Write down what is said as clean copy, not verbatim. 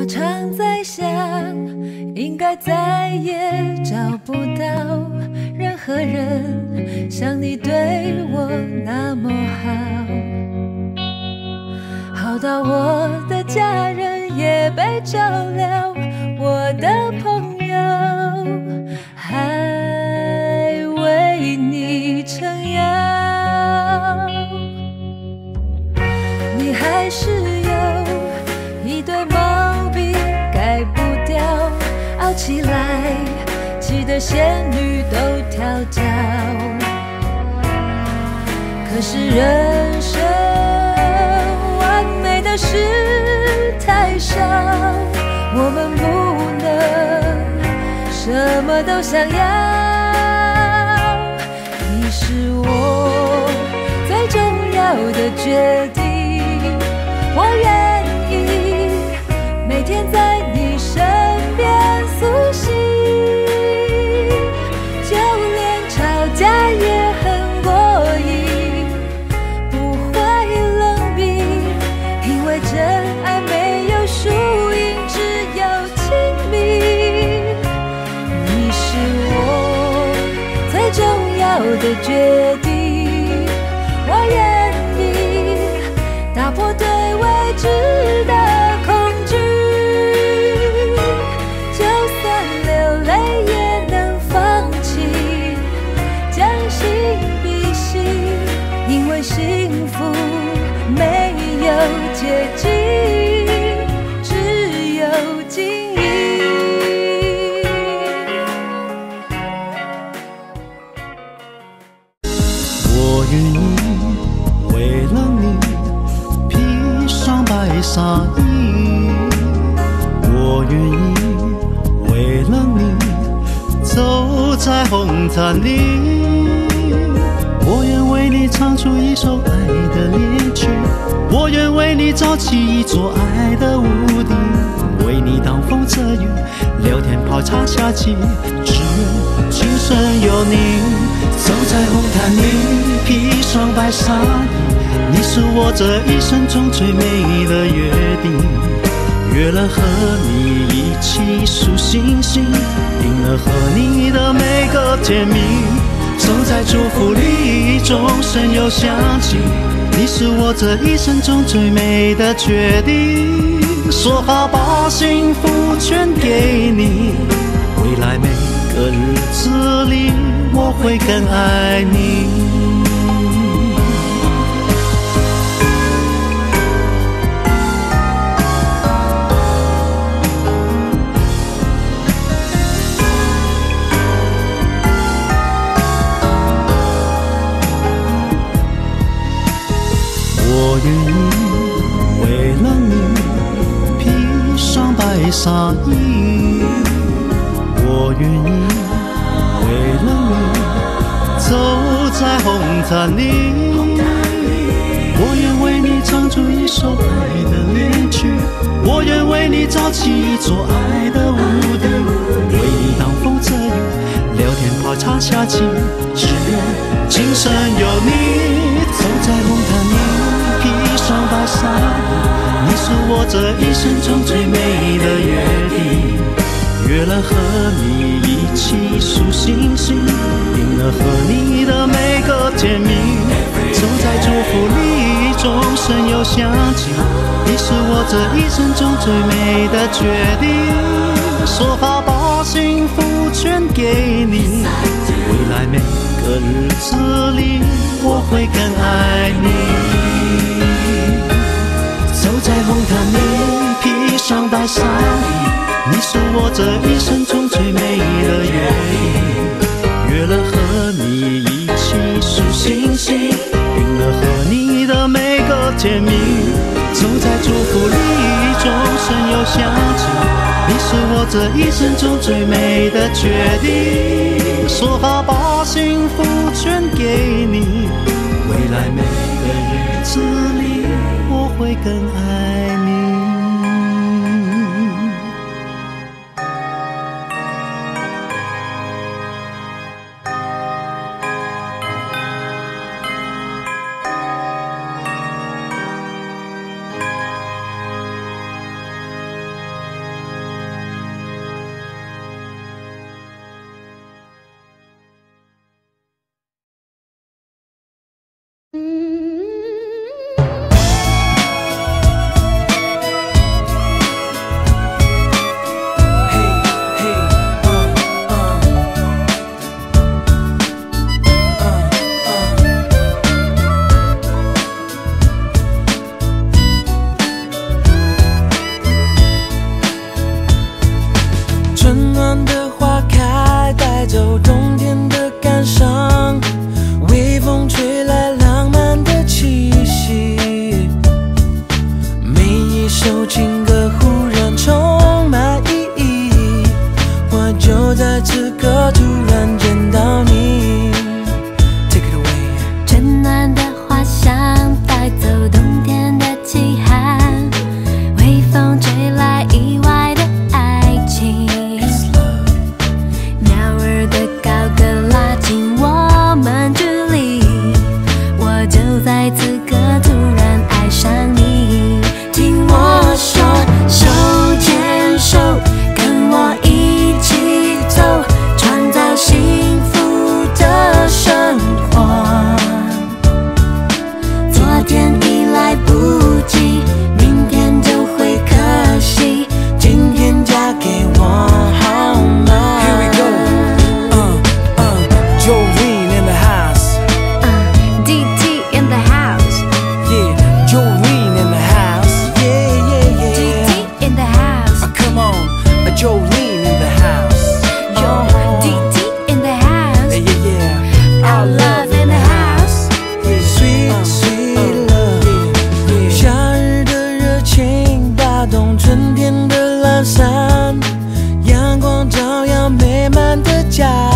常在想，应该再也找不到任何人像你对我那么好，好到我的家人也被照料，我的朋友还为你撑腰，你还是有一堆毛病改不掉，熬起来气得仙女都跳脚。可是人生完美的事太少，我们不能什么都想要。你是我最重要的决定，我愿意每天在你身边苏醒，就连吵架也很过瘾，不会冷冰，因为真爱没有输赢，只有亲密。你是我最重要的决定，我愿意打破对未知的恐惧，就算流泪也能放弃，将心比心，因为幸福没有捷径，只有经营。 我愿意为了你披上白纱衣，我愿意为了你走在红毯里，我愿为你唱出一首爱的恋曲，我愿为你造起一座爱的屋顶，为你挡风遮雨，聊天泡茶下棋，只愿今生有你。走在红毯里，披上白纱衣，你是我这一生中最美的约定。约了和你一起数星星，定了和你的每个甜蜜。走在祝福里，钟声又响起，你是我这一生中最美的决定。说好把幸福全给你，未来每个日子里我会更爱你。我愿意为了你披上白纱衣，我愿意为了你走在红毯里，我愿为你唱出一首爱的恋曲，我愿为你造起一座爱的屋顶，为你挡风遮雨，聊天泡茶下棋，只愿今生有你。走在红毯里，披上白纱衣，你是我这一生中最美的约定。约了和你一起数星星，定了和你的每个甜蜜。走在祝福里，钟声又响起，你是我这一生中最美的决定。说好把幸福全给你，未来每个日子里我会更爱你。走在红毯里，披上白纱衣，你是我这一生中最美的约定。约了和你一起数星星，定了和你的每个甜蜜。走在祝福里，钟声又响起，你是我这一生中最美的决定。说好把幸福全给你，未来每个日子里我会更爱你。 的蓝山，阳光照耀美满的家。